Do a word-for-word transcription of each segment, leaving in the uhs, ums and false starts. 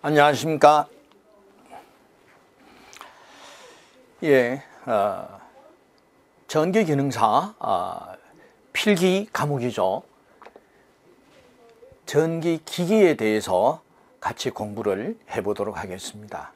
안녕하십니까. 예, 어, 전기기능사 어, 필기 과목이죠. 전기기기에 대해서 같이 공부를 해보도록 하겠습니다.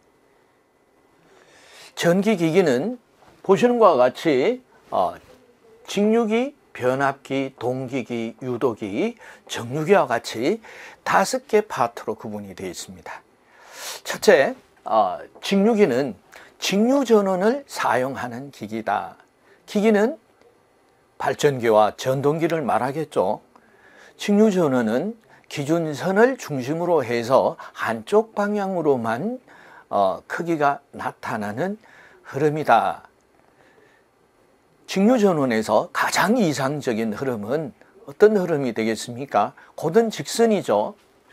전기기기는 보시는 것과 같이 어, 직류기, 변압기, 동기기, 유도기, 정류기와 같이 다섯 개 파트로 구분이 되어 있습니다. 첫째, 어, 직류기는 직류전원을 사용하는 기기다. 기기는 발전기와 전동기를 말하겠죠. 직류전원은 기준선을 중심으로 해서 한쪽 방향으로만 어, 크기가 나타나는 흐름이다. 직류전원에서 가장 이상적인 흐름은 어떤 흐름이 되겠습니까? 곧은 직선이죠.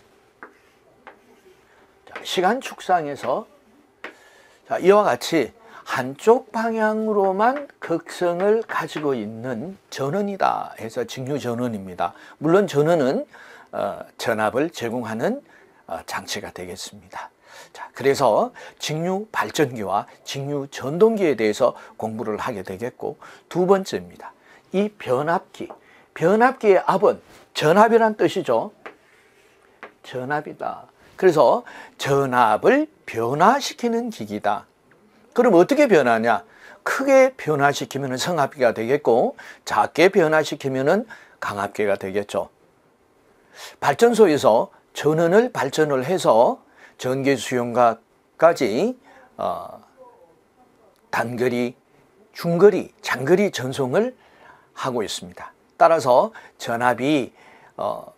자, 시간 축상에서 자, 이와 같이 한쪽 방향으로만 극성을 가지고 있는 전원이다 해서 직류전원입니다. 물론 전원은 어, 전압을 제공하는 어, 장치가 되겠습니다. 자, 그래서 직류 발전기와 직류 전동기에 대해서 공부를 하게 되겠고, 두 번째입니다. 이 변압기, 변압기의 압은 전압이란 뜻이죠. 전압이다. 그래서 전압을 변화시키는 기기다. 그럼 어떻게 변하냐? 크게 변화시키면 성압기가 되겠고, 작게 변화시키면 강압기가 되겠죠. 발전소에서 전원을 발전을 해서 전기 수용가까지 어, 단거리, 중거리, 장거리 전송을 하고 있습니다. 따라서 전압이 어,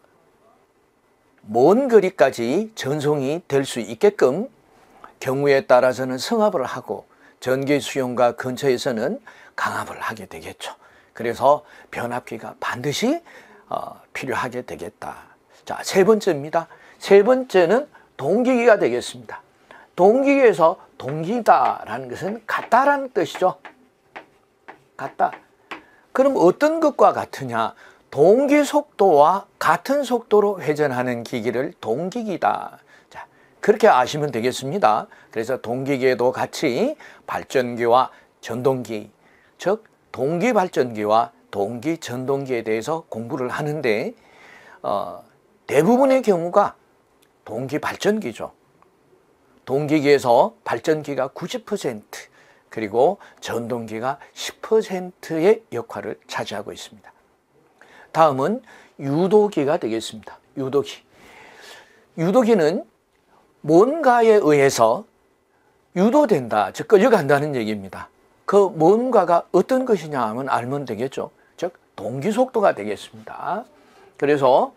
먼 거리까지 전송이 될 수 있게끔 경우에 따라서는 성압을 하고, 전기 수용가 근처에서는 강압을 하게 되겠죠. 그래서 변압기가 반드시 어, 필요하게 되겠다. 자, 세 번째입니다. 세 번째는 동기기가 되겠습니다. 동기기에서 동기다라는 것은 같다라는 뜻이죠. 같다. 그럼 어떤 것과 같으냐? 동기 속도와 같은 속도로 회전하는 기기를 동기기다. 자, 그렇게 아시면 되겠습니다. 그래서 동기기에도 같이 발전기와 전동기, 즉 동기 발전기와 동기 전동기에 대해서 공부를 하는데 어, 대부분의 경우가 동기 발전기죠. 동기기에서 발전기가 구십 퍼센트, 그리고 전동기가 십 퍼센트의 역할을 차지하고 있습니다. 다음은 유도기가 되겠습니다. 유도기. 유도기는 뭔가에 의해서 유도된다, 즉 끌려간다는 얘기입니다. 그 뭔가가 어떤 것이냐 하면 알면 되겠죠. 즉 동기 속도가 되겠습니다. 그래서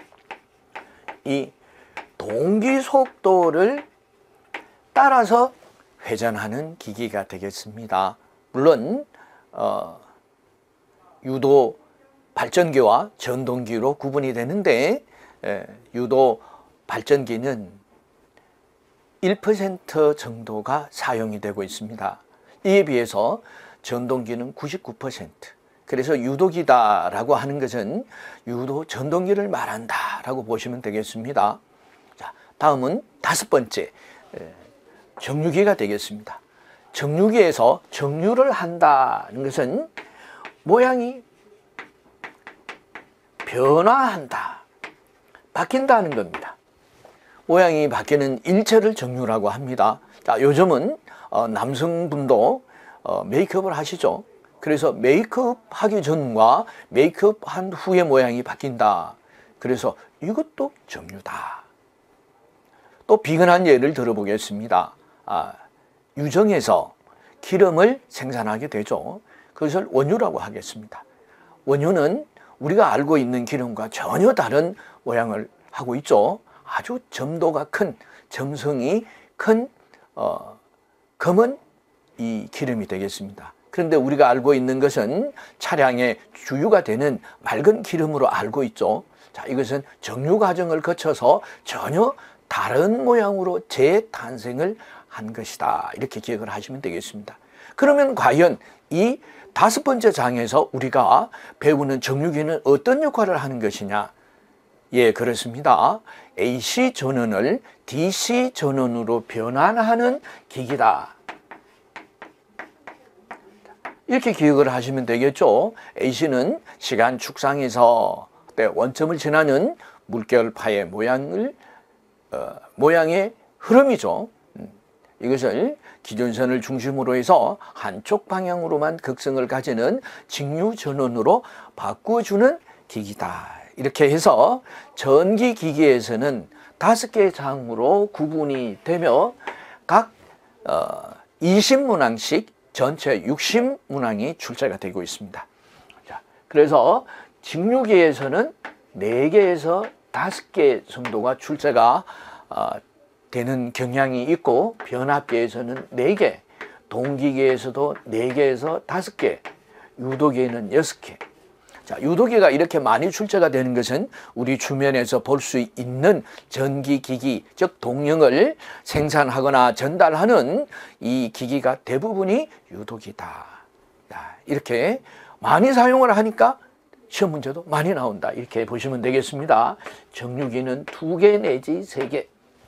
이 동기 속도를 따라서 회전하는 기기가 되겠습니다. 물론 어, 유도 발전기와 전동기로 구분이 되는데, 에, 유도 발전기는 일 퍼센트 정도가 사용이 되고 있습니다. 이에 비해서 전동기는 구십구 퍼센트. 그래서 유도기다라고 하는 것은 유도 전동기를 말한다라고 보시면 되겠습니다. 자, 다음은 다섯 번째, 정류기가 되겠습니다. 정류기에서 정류를 한다는 것은 모양이 변화한다, 바뀐다는 겁니다. 모양이 바뀌는 일체를 정류라고 합니다. 자, 요즘은 어, 남성분도 어, 메이크업을 하시죠. 그래서 메이크업 하기 전과 메이크업 한 후의 모양이 바뀐다. 그래서 이것도 정류다. 또 비근한 예를 들어보겠습니다. 아, 유정에서 기름을 생산하게 되죠. 그것을 원유라고 하겠습니다. 원유는 우리가 알고 있는 기름과 전혀 다른 모양을 하고 있죠. 아주 점도가 큰, 점성이 큰 어, 검은 이 기름이 되겠습니다. 그런데 우리가 알고 있는 것은 차량의 주유가 되는 맑은 기름으로 알고 있죠. 자, 이것은 정류 과정을 거쳐서 전혀 다른 모양으로 재탄생을 한 것이다. 이렇게 기억을 하시면 되겠습니다. 그러면 과연 이 다섯 번째 장에서 우리가 배우는 정류기는 어떤 역할을 하는 것이냐? 예, 그렇습니다. 에이씨 전원을 디씨 전원으로 변환하는 기기다. 이렇게 기억을 하시면 되겠죠. 에이씨는 시간 축상에서 원점을 지나는 물결파의 모양을 어, 모양의 흐름이죠. 음, 이것을 기존선을 중심으로 해서 한쪽 방향으로만 극성을 가지는 직류 전원으로 바꿔주는 기기다. 이렇게 해서 전기 기기에서는 다섯 개의 장으로 구분이 되며 각 어, 이십 문항씩 전체 육십 문항이 출제가 되고 있습니다. 자, 그래서 직류기에서는 네 개에서 다섯 개 정도가 출제가 어, 되는 경향이 있고, 변압기에서는 네 개, 동기기에서도 네 개에서 다섯 개, 유도기에는 여섯 개. 자, 유도기가 이렇게 많이 출제가 되는 것은 우리 주변에서 볼 수 있는 전기기기, 즉 동력을 생산하거나 전달하는 이 기기가 대부분이 유도기다. 자, 이렇게 많이 사용을 하니까 시험 문제도 많이 나온다. 이렇게 보시면 되겠습니다. 정류기는 두 개 내지 세 개.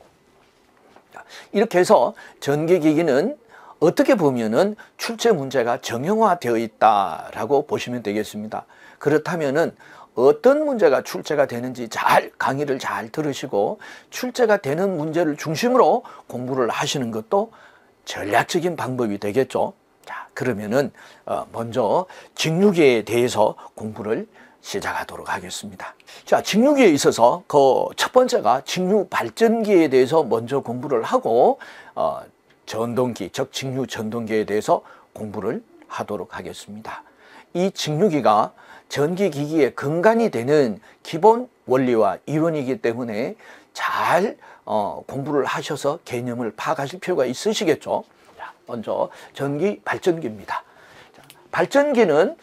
이렇게 해서 전기기기는 어떻게 보면은 출제 문제가 정형화되어 있다라고 보시면 되겠습니다. 그렇다면은 어떤 문제가 출제가 되는지 잘 강의를 잘 들으시고 출제가 되는 문제를 중심으로 공부를 하시는 것도 전략적인 방법이 되겠죠. 자, 그러면은 먼저 직류기에 대해서 공부를 시작하도록 하겠습니다. 자, 직류기에 있어서 그 첫 번째가 직류 발전기에 대해서 먼저 공부를 하고 어, 전동기, 즉 직류 전동기에 대해서 공부를 하도록 하겠습니다. 이 직류기가 전기기기의 근간이 되는 기본 원리와 이론이기 때문에 잘 어, 공부를 하셔서 개념을 파악하실 필요가 있으시겠죠. 자, 먼저 전기 발전기입니다. 자, 발전기는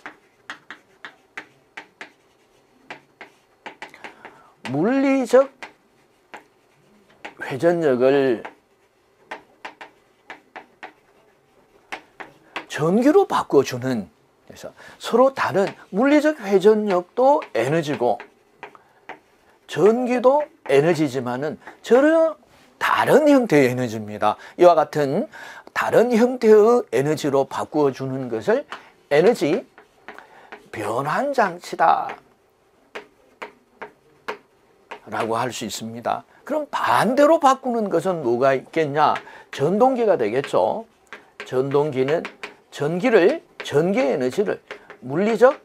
물리적 회전력을 전기로 바꿔주는, 그래서 서로 다른 물리적 회전력도 에너지고 전기도 에너지지만은 전혀 다른 형태의 에너지입니다. 이와 같은 다른 형태의 에너지로 바꾸어주는 것을 에너지 변환 장치다 라고 할 수 있습니다. 그럼 반대로 바꾸는 것은 뭐가 있겠냐? 전동기가 되겠죠. 전동기는 전기를, 전기 에너지를 물리적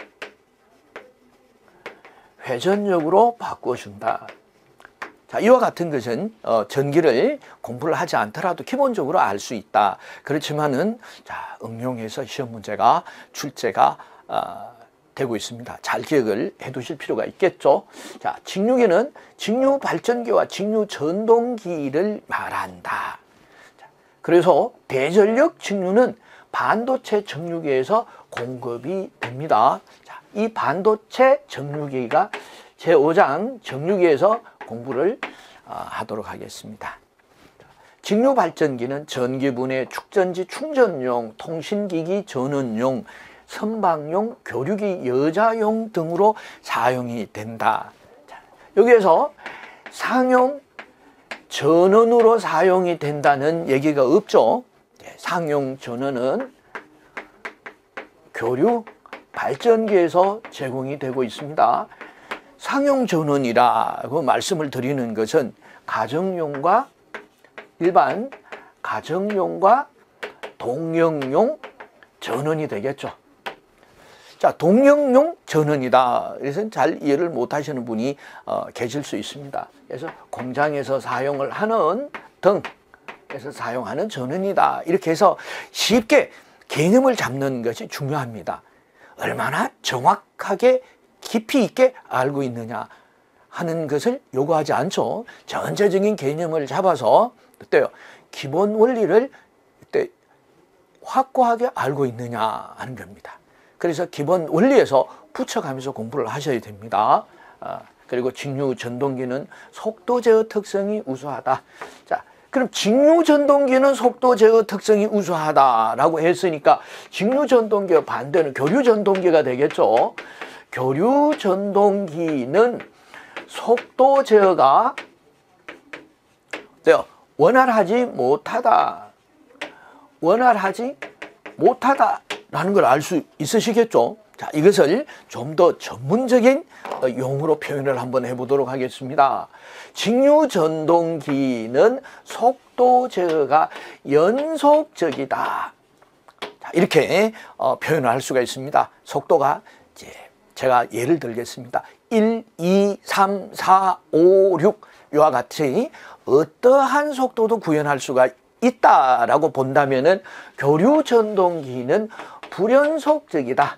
회전력으로 바꿔준다. 자, 이와 같은 것은 어, 전기를 공부를 하지 않더라도 기본적으로 알 수 있다. 그렇지만은 자, 응용해서 시험 문제가 출제가 어, 되고 있습니다. 잘 기억을 해 두실 필요가 있겠죠. 자, 직류기는 직류 발전기와 직류 전동기를 말한다. 자, 그래서 대전력 직류는 반도체 정류기에서 공급이 됩니다. 자, 이 반도체 정류기가 제오 장 정류기에서 공부를 어, 하도록 하겠습니다. 직류 발전기는 전기분해 축전지 충전용, 통신기기 전원용, 선박용, 교류기, 여자용 등으로 사용이 된다. 자, 여기에서 상용 전원으로 사용이 된다는 얘기가 없죠. 상용 전원은 교류 발전기에서 제공이 되고 있습니다. 상용 전원이라고 말씀을 드리는 것은 가정용과 일반 가정용과 동영용 전원이 되겠죠. 자, 동영용 전원이다. 그래서 잘 이해를 못 하시는 분이 어, 계실 수 있습니다. 그래서 공장에서 사용을 하는 등에서 사용하는 전원이다. 이렇게 해서 쉽게 개념을 잡는 것이 중요합니다. 얼마나 정확하게 깊이 있게 알고 있느냐 하는 것을 요구하지 않죠. 전체적인 개념을 잡아서 어때요? 기본 원리를 이때 확고하게 알고 있느냐 하는 겁니다. 그래서 기본 원리에서 붙여가면서 공부를 하셔야 됩니다. 아, 그리고 직류 전동기는 속도 제어 특성이 우수하다. 자, 그럼 직류 전동기는 속도 제어 특성이 우수하다라고 했으니까 직류 전동기와 반대는 교류 전동기가 되겠죠. 교류 전동기는 속도 제어가 원활하지 못하다. 원활하지 못하다라는 걸 알 수 있으시겠죠? 자, 이것을 좀 더 전문적인 용어로 표현을 한번 해보도록 하겠습니다. 직류전동기는 속도 제어가 연속적이다. 자, 이렇게 어, 표현을 할 수가 있습니다. 속도가 이제 제가 예를 들겠습니다. 일, 이, 삼, 사, 오, 육 이와 같이 어떠한 속도도 구현할 수가 있다라고 본다면은 교류전동기는 불연속적이다.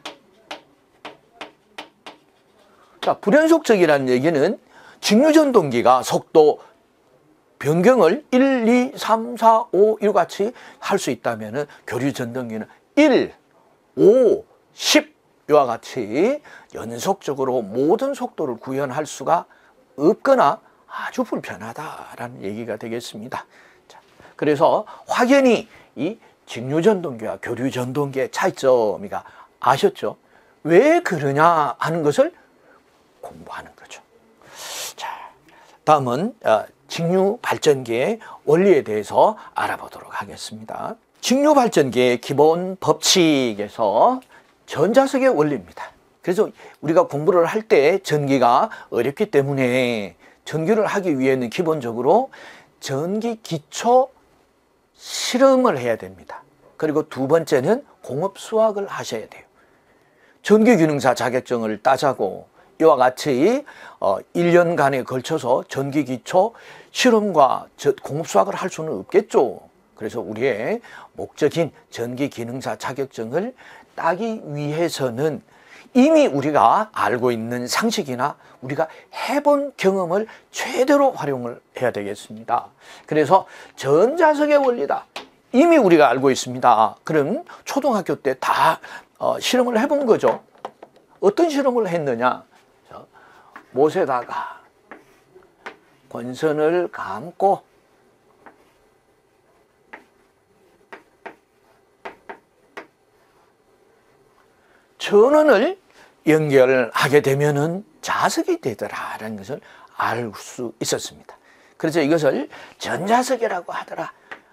자, 불연속적이라는 얘기는 직류전동기가 속도 변경을 일, 이, 삼, 사, 오 이와 같이 할 수 있다면은 교류전동기는 일, 오, 십 이와 같이 연속적으로 모든 속도를 구현할 수가 없거나 아주 불편하다라는 얘기가 되겠습니다. 자, 그래서 확연히 이 직류전동기와 교류전동기의 차이점이가 아셨죠? 왜 그러냐 하는 것을 공부하는 거죠. 자, 다음은 직류발전기의 원리에 대해서 알아보도록 하겠습니다. 직류발전기의 기본 법칙에서 전자석의 원리입니다. 그래서 우리가 공부를 할 때 전기가 어렵기 때문에 전기를 하기 위해는 기본적으로 전기 기초 실험을 해야 됩니다. 그리고 두 번째는 공업 수학을 하셔야 돼요. 전기기능사 자격증을 따자고 이와 같이 일 년간에 걸쳐서 전기기초 실험과 공업 수학을 할 수는 없겠죠. 그래서 우리의 목적인 전기기능사 자격증을 따기 위해서는 이미 우리가 알고 있는 상식이나 우리가 해본 경험을 최대로 활용을 해야 되겠습니다. 그래서 전자석의 원리다. 이미 우리가 알고 있습니다. 그럼 초등학교 때 다 어, 실험을 해본 거죠. 어떤 실험을 했느냐? 못에다가 권선을 감고 전원을 연결하게 되면은 자석이 되더라라는 것을 알 수 있었습니다. 그래서 이것을 전자석이라고 하더라.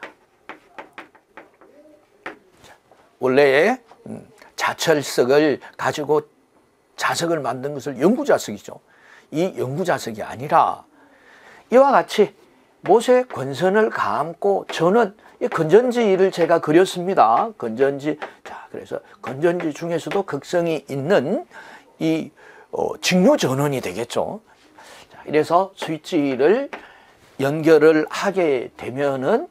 원래 자철석을 가지고 자석을 만든 것을 영구자석이죠. 이 영구자석이 아니라 이와 같이 못에 권선을 감고 전원, 이 건전지를 제가 그렸습니다. 건전지. 자, 그래서 건전지 중에서도 극성이 있는 이 어, 직류 전원이 되겠죠. 자, 이래서 스위치를 연결을 하게 되면은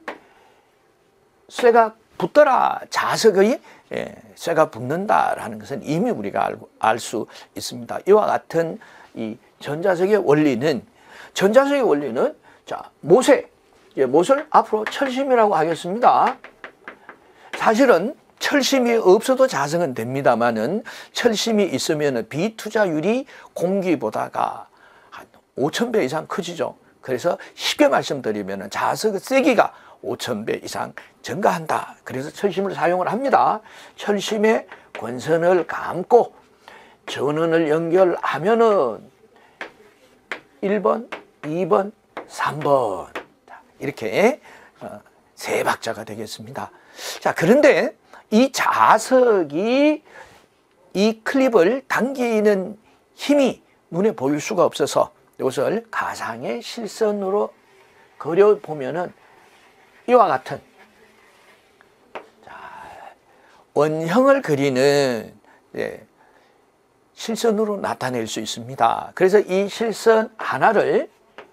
쇠가 붙더라. 자석의 예, 쇠가 붙는다라는 것은 이미 우리가 알고 알 수 있습니다. 이와 같은 이 전자석의 원리는 전자석의 원리는 자, 못에 예, 못을 앞으로 철심이라고 하겠습니다. 사실은 철심이 없어도 자석은 됩니다만은 철심이 있으면 비투자율이 공기보다가 한 오천 배 이상 커지죠. 그래서 쉽게 말씀드리면 자석의 세기가 오천 배 이상 증가한다. 그래서 철심을 사용을 합니다. 철심에 권선을 감고 전원을 연결하면은 일 번, 이 번, 삼 번 이렇게 세 박자가 되겠습니다. 자, 그런데 이 자석이 이 클립을 당기는 힘이 눈에 보일 수가 없어서 이것을 가상의 실선으로 그려보면은 이와 같은 자, 원형을 그리는 예, 실선으로 나타낼 수 있습니다. 그래서 이 실선 하나를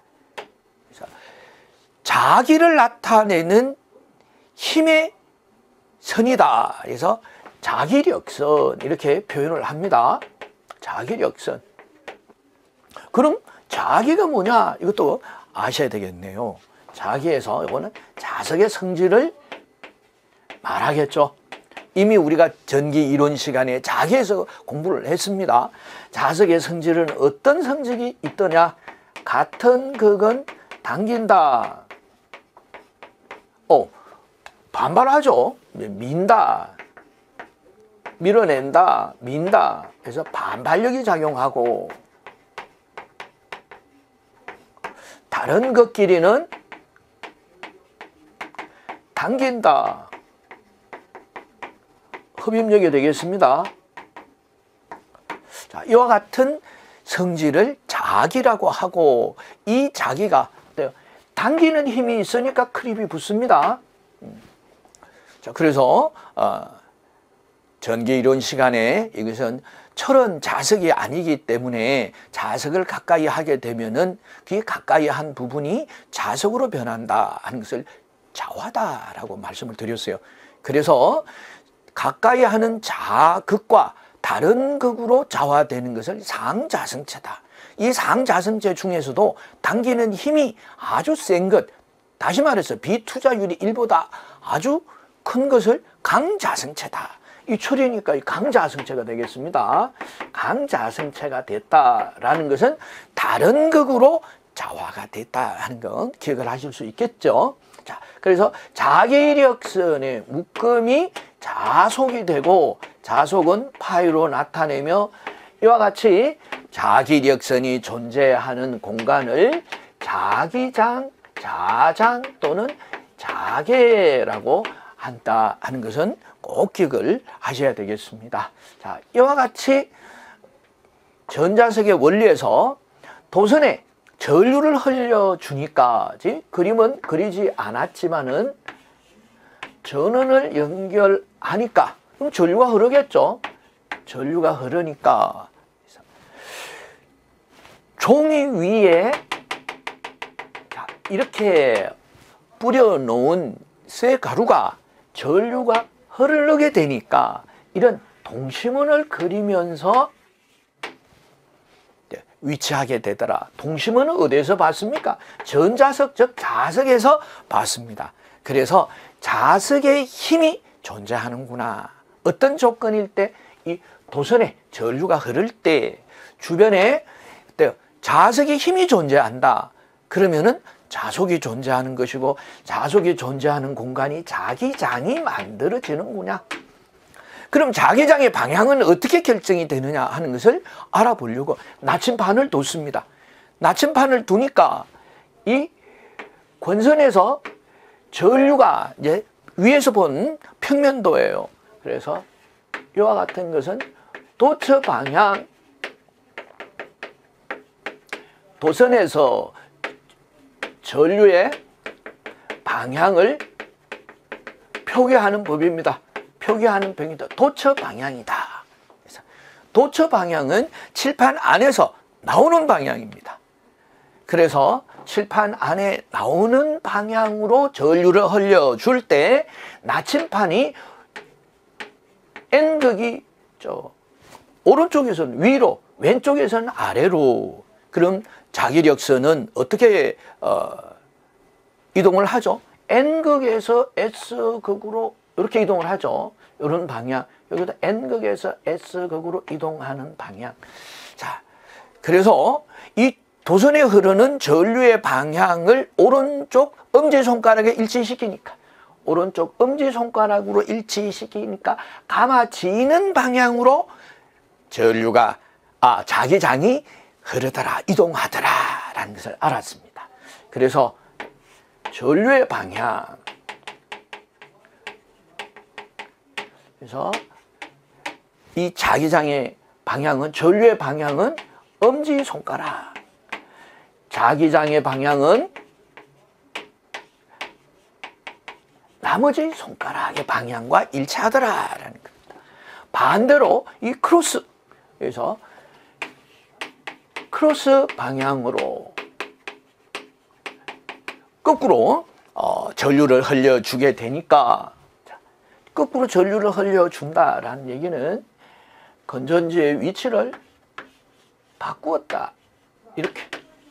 자기를 나타내는 힘의 선이다. 그래서 자기력선 이렇게 표현을 합니다. 자기력선. 그럼 자기가 뭐냐? 이것도 아셔야 되겠네요. 자기에서 이거는 자석의 성질을 말하겠죠. 이미 우리가 전기 이론 시간에 자기에서 공부를 했습니다. 자석의 성질은 어떤 성질이 있더냐? 같은 극은 당긴다. 어, 반발하죠. 민다, 밀어낸다, 민다. 그래서 반발력이 작용하고 다른 것끼리는 당긴다. 흡입력이 되겠습니다. 자, 이와 같은 성질을 자기라고 하고, 이 자기가 당기는 힘이 있으니까 크립이 붙습니다. 자, 그래서 어, 전기 이론 시간에 이것은 철은 자석이 아니기 때문에 자석을 가까이 하게 되면은 그 가까이 한 부분이 자석으로 변한다 하는 것을 자화다라고 말씀을 드렸어요. 그래서 가까이 하는 자극과 다른 극으로 자화되는 것을 상자성체다. 이 상자성체 중에서도 당기는 힘이 아주 센 것, 다시 말해서 비투자율이 일보다 아주 큰 것을 강자성체다. 이 철이니까 강자성체가 되겠습니다. 강자성체가 됐다라는 것은 다른 극으로 자화가 됐다 하는 건 기억을 하실 수 있겠죠. 자, 그래서 자기력선의 묶음이 자속이 되고, 자속은 파이로 나타내며 이와 같이 자기력선이 존재하는 공간을 자기장, 자장 또는 자계라고 한다 하는 것은 꼭 기억을 하셔야 되겠습니다. 자, 이와 같이 전자석의 원리에서 도선에 전류를 흘려주니까, 그림은 그리지 않았지만은 전원을 연결하니까 그럼 전류가 흐르겠죠. 전류가 흐르니까 종이 위에 이렇게 뿌려놓은 쇠가루가 전류가 흐르게 되니까 이런 동심원을 그리면서 위치하게 되더라. 동심원은 어디에서 봤습니까? 전자석, 즉 자석에서 봤습니다. 그래서 자석의 힘이 존재하는구나. 어떤 조건일 때, 이 도선에 전류가 흐를 때 주변에 자석의 힘이 존재한다. 그러면은 자속이 존재하는 것이고, 자속이 존재하는 공간이 자기장이 만들어지는구나. 그럼 자기장의 방향은 어떻게 결정이 되느냐 하는 것을 알아보려고 나침판을 뒀습니다. 나침판을 두니까 이 권선에서 전류가 이제 위에서 본 평면도예요. 그래서 이와 같은 것은 도처 방향, 도선에서 전류의 방향을 표기하는 법입니다. 표기하는 병이다. 도처 방향이다. 그래서 도처 방향은 칠판 안에서 나오는 방향입니다. 그래서 칠판 안에 나오는 방향으로 전류를 흘려줄 때 나침판이 N극이 저 오른쪽에서는 위로, 왼쪽에서는 아래로. 그럼 자기력선은 어떻게 어, 이동을 하죠? N극에서 S극으로 이렇게 이동을 하죠. 이런 방향. 여기도 N극에서 S극으로 이동하는 방향. 자, 그래서 이 도선에 흐르는 전류의 방향을 오른쪽 엄지손가락에 일치시키니까, 오른쪽 엄지손가락으로 일치시키니까 감아지는 방향으로 전류가, 아, 자기장이 흐르더라, 이동하더라 라는 것을 알았습니다. 그래서 전류의 방향, 그래서 이 자기장의 방향은, 전류의 방향은 엄지손가락, 자기장의 방향은 나머지 손가락의 방향과 일치하더라라는 겁니다. 반대로 이 크로스, 그래서 크로스 방향으로 거꾸로 어, 전류를 흘려주게 되니까, 거꾸로 전류를 흘려준다라는 얘기는 건전지의 위치를 바꾸었다. 이렇게.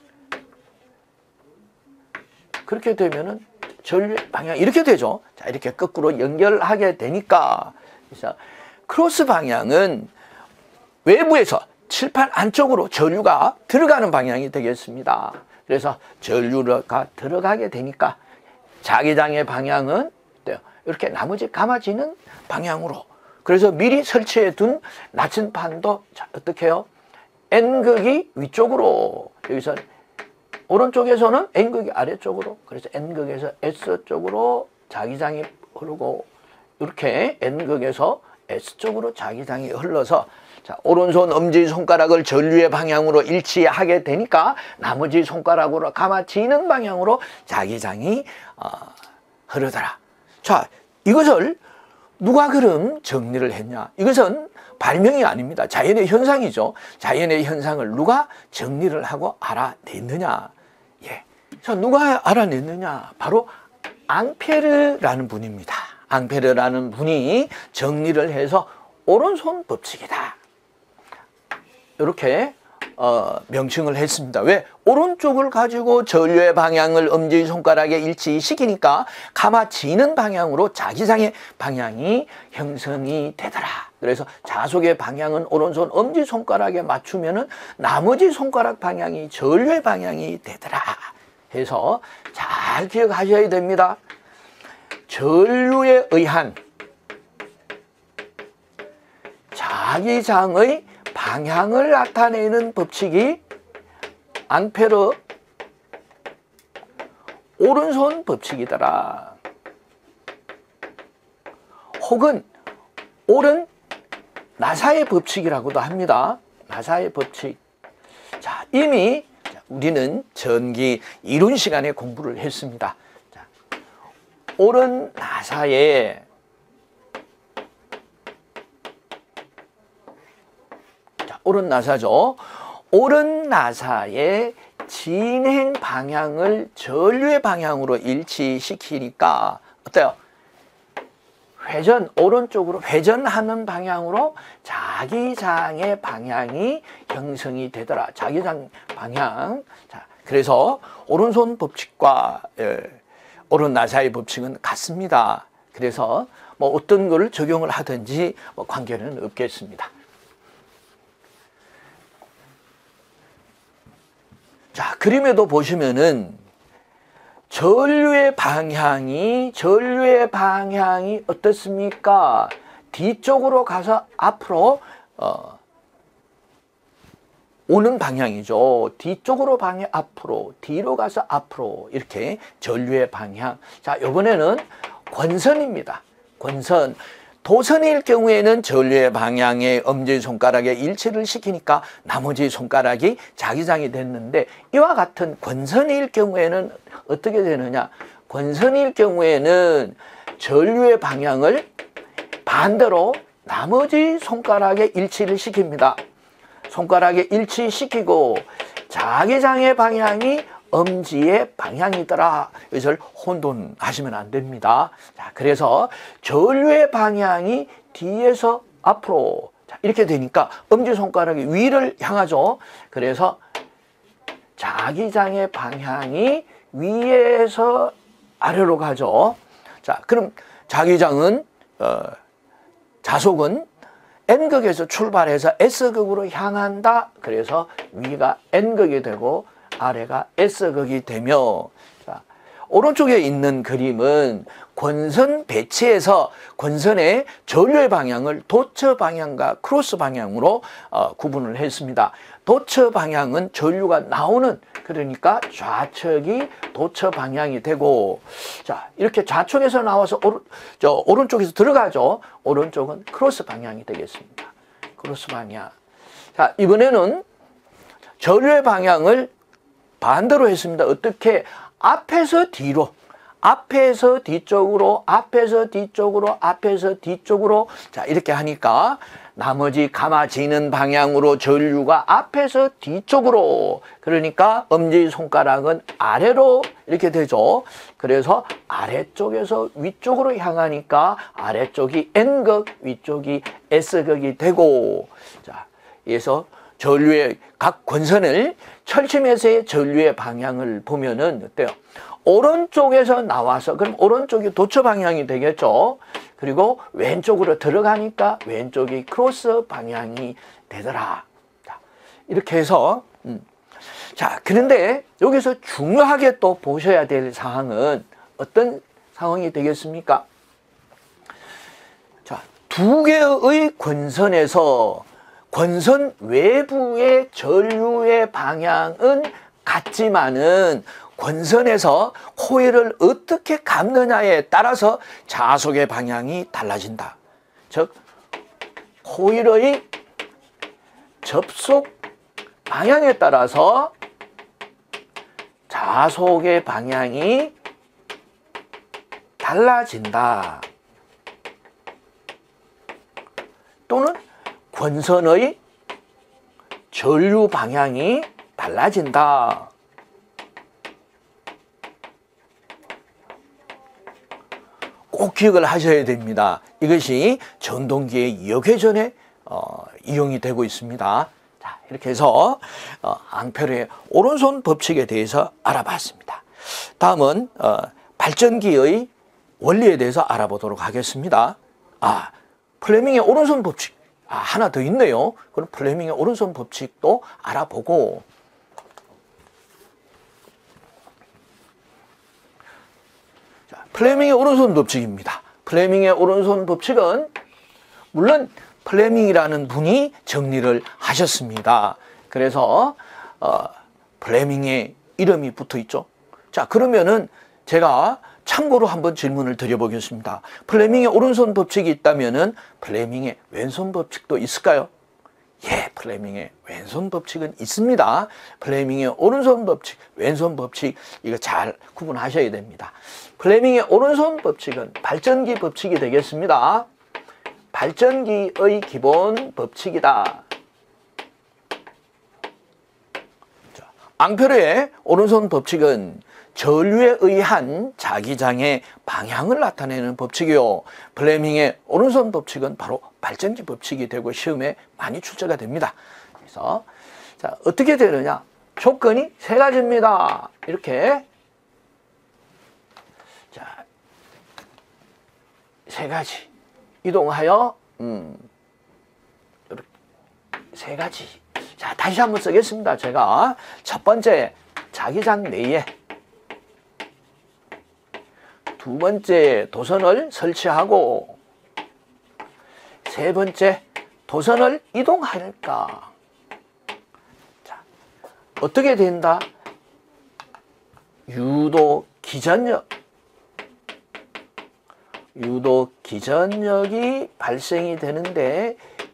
그렇게 되면은 전류 방향 이렇게 되죠. 자, 이렇게 거꾸로 연결하게 되니까, 그래서 크로스 방향은 외부에서 칠판 안쪽으로 전류가 들어가는 방향이 되겠습니다. 그래서 전류가 들어가게 되니까 자기장의 방향은 이렇게 나머지 감아지는 방향으로. 그래서 미리 설치해 둔 나침판도 자, 어떻게 해요? N극이 위쪽으로, 여기서 오른쪽에서는 N극이 아래쪽으로, 그래서 N극에서 S 쪽으로 자기장이 흐르고, 이렇게 N극에서 S 쪽으로 자기장이 흘러서, 자, 오른손 엄지손가락을 전류의 방향으로 일치하게 되니까 나머지 손가락으로 감아지는 방향으로 자기장이 어, 흐르더라. 자, 이것을 누가 그럼 정리를 했냐? 이것은 발명이 아닙니다. 자연의 현상이죠. 자연의 현상을 누가 정리를 하고 알아냈느냐? 예. 자, 누가 알아냈느냐? 바로 앙페르라는 분입니다. 앙페르라는 분이 정리를 해서 오른손 법칙이다, 이렇게 어, 명칭을 했습니다. 왜? 오른쪽을 가지고 전류의 방향을 엄지손가락에 일치시키니까 감아지는 방향으로 자기장의 방향이 형성이 되더라. 그래서 자속의 방향은 오른손 엄지손가락에 맞추면은 나머지 손가락 방향이 전류의 방향이 되더라 해서 잘 기억하셔야 됩니다. 전류에 의한 자기장의 방향을 나타내는 법칙이 앙페르 오른손 법칙이더라. 혹은 오른 나사의 법칙이라고도 합니다. 나사의 법칙. 자, 이미 우리는 전기 이론 시간에 공부를 했습니다. 자, 오른 나사의 오른 나사죠. 오른 나사의 진행 방향을 전류의 방향으로 일치시키니까 어때요? 회전, 오른쪽으로 회전하는 방향으로 자기장의 방향이 형성이 되더라. 자기장 방향. 자, 그래서 오른손 법칙과 예, 오른 나사의 법칙은 같습니다. 그래서 뭐 어떤 거를 적용을 하든지 뭐 관계는 없겠습니다. 자, 그림에도 보시면은 전류의 방향이 전류의 방향이 어떻습니까? 뒤쪽으로 가서 앞으로 어, 오는 방향이죠. 뒤쪽으로 방향 앞으로, 뒤로 가서 앞으로, 이렇게 전류의 방향. 자, 이번에는 권선입니다. 권선. 도선일 경우에는 전류의 방향에 엄지손가락에 일치를 시키니까 나머지 손가락이 자기장이 됐는데, 이와 같은 권선일 경우에는 어떻게 되느냐? 권선일 경우에는 전류의 방향을 반대로 나머지 손가락에 일치를 시킵니다. 손가락에 일치시키고 자기장의 방향이 엄지의 방향이더라. 이것을 혼돈하시면 안 됩니다. 자, 그래서 전류의 방향이 뒤에서 앞으로, 자, 이렇게 되니까 엄지손가락이 위를 향하죠. 그래서 자기장의 방향이 위에서 아래로 가죠. 자, 그럼 자기장은 어, 자속은 N극에서 출발해서 S극으로 향한다. 그래서 위가 N극이 되고 아래가 S극이 되며, 자, 오른쪽에 있는 그림은 권선 배치에서 권선의 전류의 방향을 도처 방향과 크로스 방향으로 어, 구분을 했습니다. 도처 방향은 전류가 나오는, 그러니까 좌측이 도처 방향이 되고, 자, 이렇게 좌측에서 나와서 오른, 저, 오른쪽에서 들어가죠. 오른쪽은 크로스 방향이 되겠습니다. 크로스 방향. 자, 이번에는 전류의 방향을 반대로 했습니다. 어떻게? 앞에서 뒤로, 앞에서 뒤쪽으로, 앞에서 뒤쪽으로, 앞에서 뒤쪽으로. 자, 이렇게 하니까 나머지 감아지는 방향으로 전류가 앞에서 뒤쪽으로, 그러니까 엄지손가락은 아래로 이렇게 되죠. 그래서 아래쪽에서 위쪽으로 향하니까 아래쪽이 N극, 위쪽이 S극이 되고, 자, 그래서 전류의 각 권선을 철심에서의 전류의 방향을 보면은 어때요? 오른쪽에서 나와서, 그럼 오른쪽이 도처 방향이 되겠죠. 그리고 왼쪽으로 들어가니까 왼쪽이 크로스 방향이 되더라. 자, 이렇게 해서 음. 자, 그런데 여기서 중요하게 또 보셔야 될 사항은 어떤 상황이 되겠습니까? 자, 두 개의 권선에서 권선 외부의 전류의 방향은 같지만은 권선에서 코일을 어떻게 감느냐에 따라서 자속의 방향이 달라진다. 즉 코일의 접속 방향에 따라서 자속의 방향이 달라진다. 또는 권선의 전류 방향이 달라진다. 꼭 기억을 하셔야 됩니다. 이것이 전동기의 역회전에 어, 이용이 되고 있습니다. 자, 이렇게 해서 어, 앙페르의 오른손 법칙에 대해서 알아봤습니다. 다음은 어, 발전기의 원리에 대해서 알아보도록 하겠습니다. 아, 플레밍의 오른손 법칙. 아, 하나 더 있네요. 그럼 플레밍의 오른손 법칙도 알아보고, 자, 플레밍의 오른손 법칙입니다. 플레밍의 오른손 법칙은 물론 플레밍이라는 분이 정리를 하셨습니다. 그래서 어, 플레밍의 이름이 붙어 있죠. 자, 그러면은 제가 참고로 한번 질문을 드려보겠습니다. 플레밍의 오른손 법칙이 있다면은 플레밍의 왼손 법칙도 있을까요? 예, 플레밍의 왼손 법칙은 있습니다. 플레밍의 오른손 법칙, 왼손 법칙, 이거 잘 구분하셔야 됩니다. 플레밍의 오른손 법칙은 발전기 법칙이 되겠습니다. 발전기의 기본 법칙이다. 자, 앙페르의 오른손 법칙은 전류에 의한 자기장의 방향을 나타내는 법칙이요. 플레밍의 오른손 법칙은 바로 발전기 법칙이 되고 시험에 많이 출제가 됩니다. 그래서 자, 어떻게 되느냐? 조건이 세 가지입니다. 이렇게 자, 세 가지 이동하여 음, 이렇게 세 가지. 자, 다시 한번 쓰겠습니다. 제가 첫 번째 자기장 내에 두 번째 도선을 설치하고 세 번째 도선을 이동할까? 자, 어떻게 된다? 유도 기전력 유도 기전력이 발생이 되는데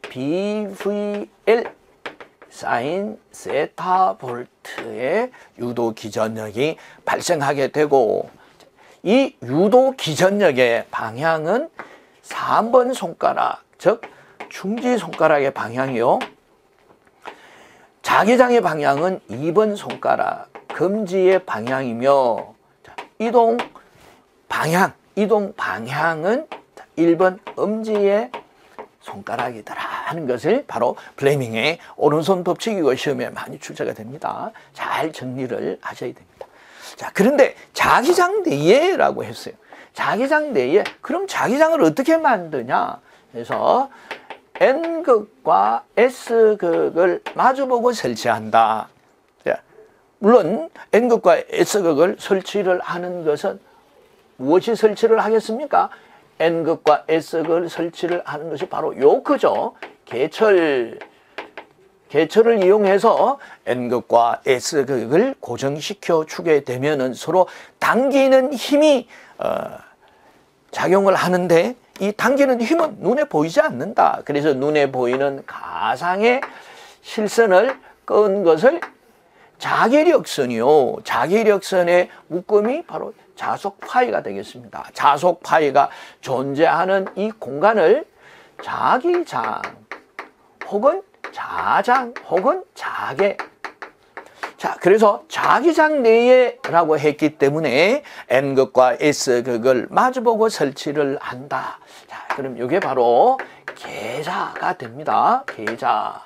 비브이엘 사인 세타 볼트의 유도 기전력이 발생하게 되고, 이 유도 기전력의 방향은 삼 번 손가락, 즉 중지 손가락의 방향이요. 자기장의 방향은 이 번 손가락, 금지의 방향이며, 이동 방향, 이동 방향은 일 번 엄지의 손가락이더라 하는 것을 바로 플레밍의 오른손 법칙이고 시험에 많이 출제가 됩니다. 잘 정리를 하셔야 됩니다. 자, 그런데 자기장 내에라고 했어요. 자기장 내에, 그럼 자기장을 어떻게 만드냐? 그래서 N극과 S극을 마주보고 설치한다. 자, 물론 N극과 S극을 설치를 하는 것은 무엇이 설치를 하겠습니까? N극과 S극을 설치를 하는 것이 바로 요크죠. 개철. 개철을 이용해서 N극과 S극을 고정시켜 주게 되면은 서로 당기는 힘이 어, 작용을 하는데, 이 당기는 힘은 눈에 보이지 않는다. 그래서 눈에 보이는 가상의 실선을 끈 것을 자기력선이요. 자기력선의 묶음이 바로 자속 파이가 되겠습니다. 자속 파이가 존재하는 이 공간을 자기장 혹은 자장 혹은 자계. 자, 그래서 자기장 내에라고 했기 때문에 N극과 S극을 마주보고 설치를 한다. 자, 그럼 이게 바로 계자가 됩니다. 계자.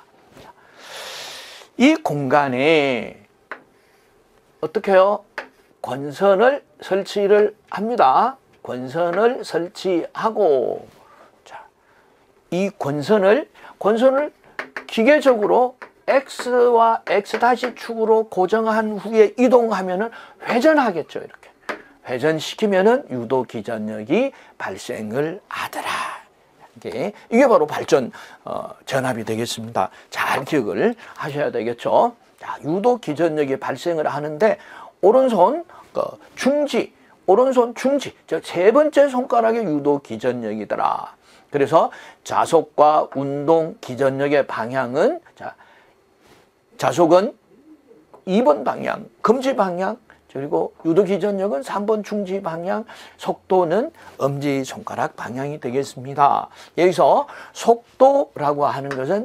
이 공간에 어떻게 해요? 권선을 설치를 합니다. 권선을 설치하고, 자, 이 권선을 권선을 기계적으로 X와 X' 축으로 고정한 후에 이동하면은 회전하겠죠. 이렇게 회전시키면은 유도 기전력이 발생을 하더라. 이게, 이게 바로 발전 어, 전압이 되겠습니다. 잘 기억을 하셔야 되겠죠. 자, 유도 기전력이 발생을 하는데 오른손 그 중지, 오른손 중지, 저 세 번째 손가락의 유도 기전력이더라. 그래서 자속과 운동 기전력의 방향은 자, 자속은 이 번 방향, 금지 방향, 그리고 유도 기전력은 삼 번 중지 방향, 속도는 엄지손가락 방향이 되겠습니다. 여기서 속도라고 하는 것은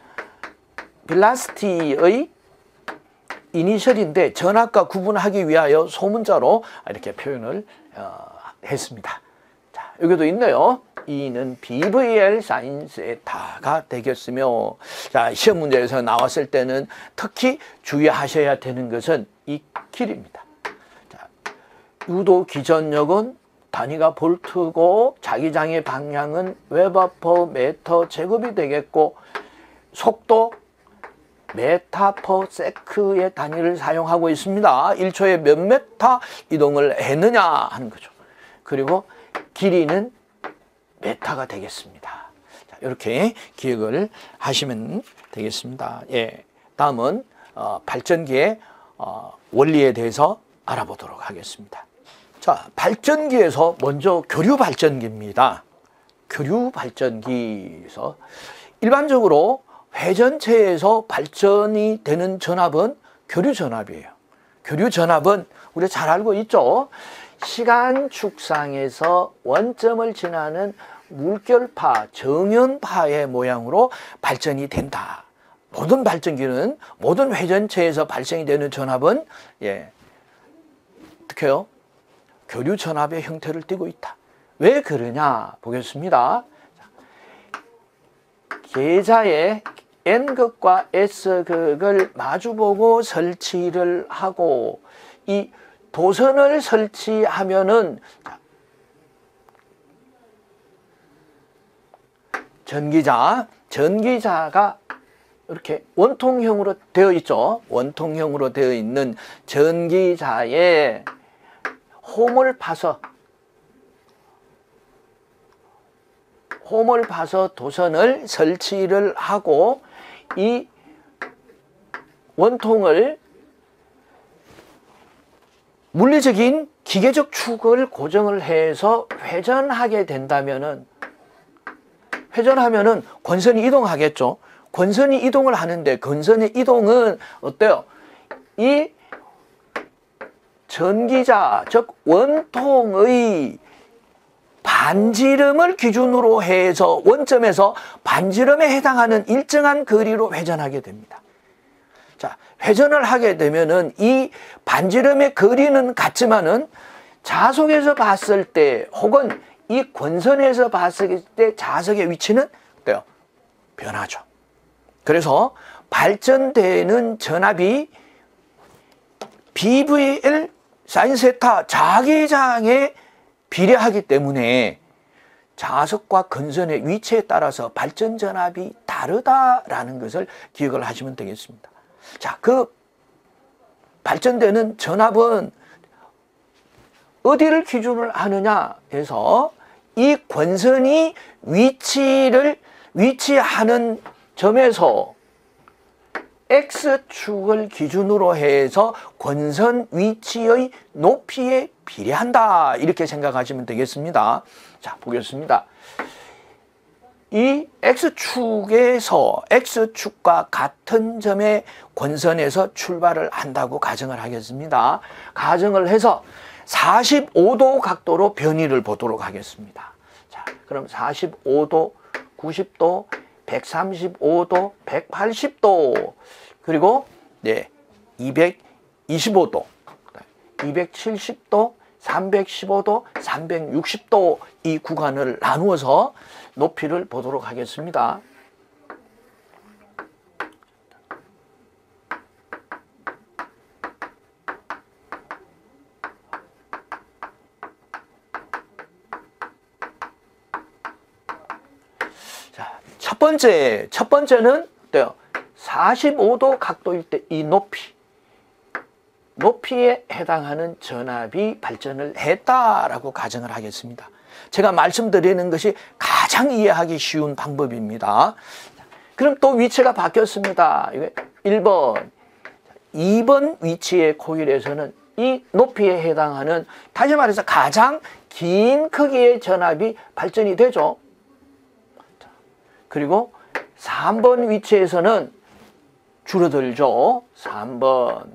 velocity의 이니셜인데 전압과 구분하기 위하여 소문자로 이렇게 표현을 어, 했습니다. 자, 여기도 있네요. E는 비브이엘 사인 세타가 되겠으며, 자, 시험 문제에서 나왔을 때는 특히 주의하셔야 되는 것은 이 길입니다. 자, 유도 기전력은 단위가 볼트고 자기장의 방향은 웨버 퍼 미터 제곱이 되겠고, 속도 메타 퍼 세크의 단위를 사용하고 있습니다. 일 초에 몇 메타 이동을 했느냐 하는 거죠. 그리고 길이는 메타가 되겠습니다. 자, 이렇게 기억을 하시면 되겠습니다. 예, 다음은 어, 발전기의 어, 원리에 대해서 알아보도록 하겠습니다. 자, 발전기에서 먼저 교류 발전기입니다. 교류 발전기에서 일반적으로 회전체에서 발전이 되는 전압은 교류 전압이에요. 교류 전압은 우리가 잘 알고 있죠. 시간 축상에서 원점을 지나는 물결파, 정연파의 모양으로 발전이 된다. 모든 발전기는, 모든 회전체에서 발생이 되는 전압은 예, 어떻게요? 교류 전압의 형태를 띠고 있다. 왜 그러냐 보겠습니다. 계좌의 N극과 S극을 마주보고 설치를 하고, 이 도선을 설치하면은 전기자, 전기자가 이렇게 원통형으로 되어 있죠. 원통형으로 되어 있는 전기자에 홈을 파서 홈을 파서 도선을 설치를 하고, 이 원통을 물리적인 기계적 축을 고정을 해서 회전하게 된다면은, 회전하면은 권선이 이동하겠죠. 권선이 이동을 하는데, 권선의 이동은 어때요? 이 전기자, 즉 원통의 반지름을 기준으로 해서 원점에서 반지름에 해당하는 일정한 거리로 회전하게 됩니다. 자, 회전을 하게 되면은 이 반지름의 거리는 같지만은 자석에서 봤을 때 혹은 이 권선에서 봤을 때 자석의 위치는 어때요? 변하죠. 그래서 발전되는 전압이 비브이엘 사인 세타 자기장에 비례하기 때문에 자석과 건선의 위치에 따라서 발전 전압이 다르다라는 것을 기억을 하시면 되겠습니다. 자, 그 발전되는 전압은 어디를 기준으로 하느냐 해서 이 권선이 위치를 위치하는 점에서 X축을 기준으로 해서 권선 위치의 높이에 비례한다, 이렇게 생각하시면 되겠습니다. 자, 보겠습니다. 이 X축에서 X축과 같은 점의 권선에서 출발을 한다고 가정을 하겠습니다. 가정을 해서 사십오 도 각도로 변이를 보도록 하겠습니다. 자, 그럼 사십오 도, 구십 도, 백삼십오 도, 백팔십 도, 그리고 네, 이백이십오 도, 이백칠십 도, 삼백십오 도, 삼백육십 도 이 구간을 나누어서 높이를 보도록 하겠습니다. 자, 첫 번째, 첫 번째는 어때요? 사십오 도 각도일 때 이 높이, 높이에 해당하는 전압이 발전을 했다라고 가정을 하겠습니다. 제가 말씀드리는 것이 가장 이해하기 쉬운 방법입니다. 그럼 또 위치가 바뀌었습니다. 일 번, 이 번 위치의 코일에서는 이 높이에 해당하는, 다시 말해서 가장 긴 크기의 전압이 발전이 되죠. 그리고 삼 번 위치에서는 줄어들죠. 삼 번.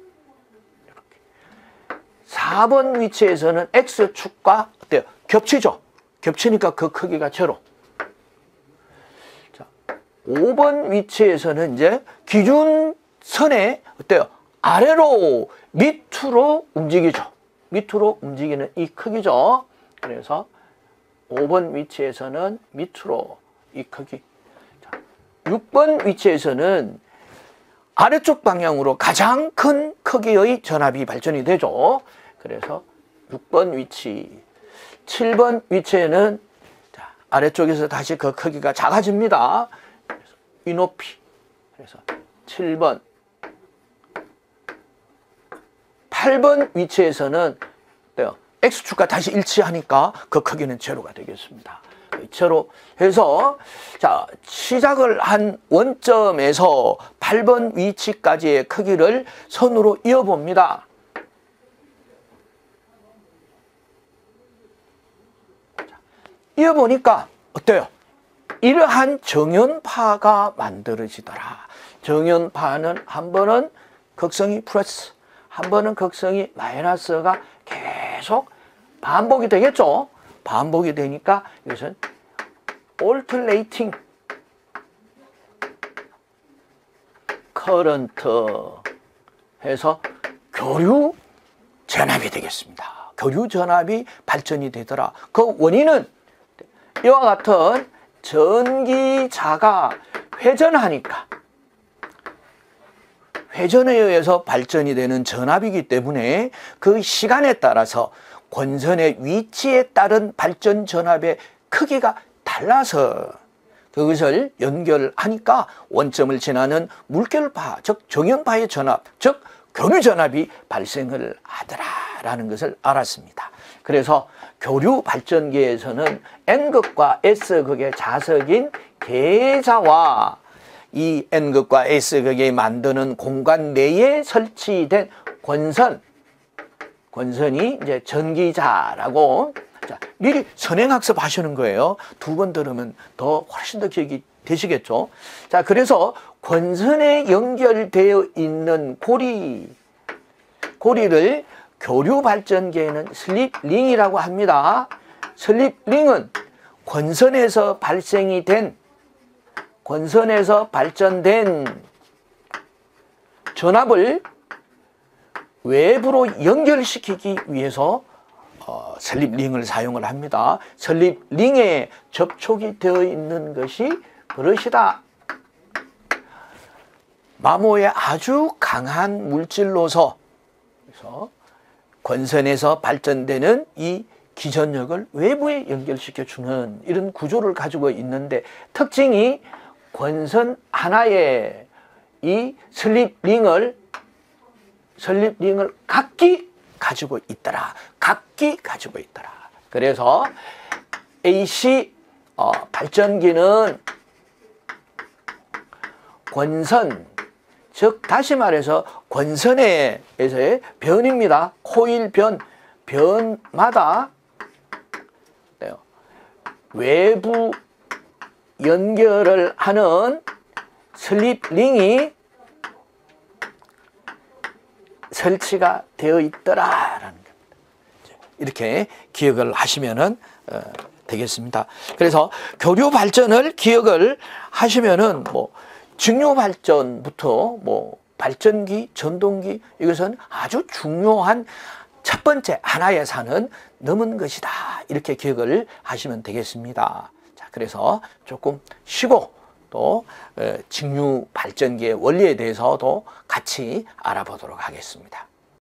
이렇게. 사 번 위치에서는 X축과 어때요? 겹치죠. 겹치니까 그 크기가 제로. 자, 오 번 위치에서는 이제 기준선에 어때요? 아래로 밑으로 움직이죠. 밑으로 움직이는 이 크기죠. 그래서 오 번 위치에서는 밑으로 이 크기. 자, 육 번 위치에서는 아래쪽 방향으로 가장 큰 크기의 전압이 발전이 되죠. 그래서 육 번 위치. 칠 번 위치에는 자, 아래쪽에서 다시 그 크기가 작아집니다. 그래서 이 높이. 그래서 칠 번. 팔 번 위치에서는 어때요? X축과 다시 일치하니까 그 크기는 제로가 되겠습니다. 제로 해서 자, 시작을 한 원점에서 팔 번 위치까지의 크기를 선으로 이어봅니다. 이어보니까 어때요? 이러한 정연파가 만들어지더라. 정연파는 한 번은 극성이 플러스, 한 번은 극성이 마이너스가 계속 반복이 되겠죠. 반복이 되니까 이것은 alternating current 해서 교류 전압이 되겠습니다. 교류 전압이 발전이 되더라. 그 원인은 이와 같은 전기자가 회전하니까, 회전에 의해서 발전이 되는 전압이기 때문에 그 시간에 따라서 권선의 위치에 따른 발전 전압의 크기가 달라서 그것을 연결하니까 원점을 지나는 물결파, 즉 정연파의 전압, 즉 교류 전압이 발생을 하더라라는 것을 알았습니다. 그래서 교류 발전기에서는 N극과 S극의 자석인 계자와 이 N극과 S극이 만드는 공간 내에 설치된 권선, 권선이 이제 전기자라고, 자, 미리 선행학습 하시는 거예요. 두 번 들으면 더 훨씬 더 기억이 되시겠죠. 자, 그래서 권선에 연결되어 있는 고리, 고리를 교류 발전기에는 슬립링이라고 합니다. 슬립링은 권선에서 발생이 된, 권선에서 발전된 전압을 외부로 연결시키기 위해서 어, 슬립링을 사용을 합니다. 슬립링에 접촉이 되어 있는 것이 브러시다. 마모의 아주 강한 물질로서, 그래서 권선에서 발전되는 이 기전력을 외부에 연결시켜주는 이런 구조를 가지고 있는데, 특징이 권선 하나에 이 슬립링을 슬립링을 각기 가지고 있더라. 각기 가지고 있더라. 그래서 에이씨 어, 발전기는 권선, 즉 다시 말해서 권선에서의 변입니다. 코일 변, 변마다 외부 연결을 하는 슬립링이 설치가 되어 있더라라는 겁니다. 이렇게 기억을 하시면은 어, 되겠습니다. 그래서 교류 발전을 기억을 하시면은 뭐 직류 발전부터 뭐 발전기, 전동기, 이것은 아주 중요한 첫 번째 하나의 산은 넘은 것이다. 이렇게 기억을 하시면 되겠습니다. 자, 그래서 조금 쉬고 또 직류 발전기의 원리에 대해서도 같이 알아보도록 하겠습니다.